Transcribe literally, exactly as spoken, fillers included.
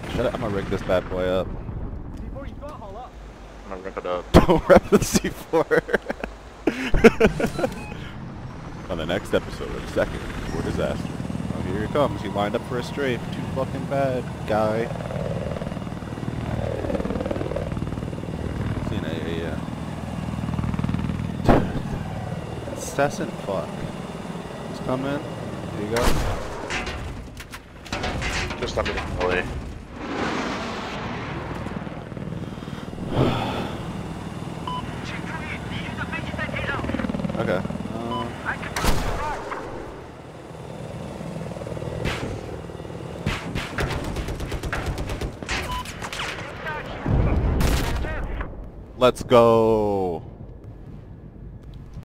Shut up, I'm gonna rig this bad boy up. I'm gonna rip it up. Don't rep the C four. On the next episode of Second for Disaster. Oh, here he comes. He lined up for a strafe. Too fucking bad, guy. Seen a, a uh, incessant fuck. Just come in. Here you go. Just let me play. Okay. Um, let's go.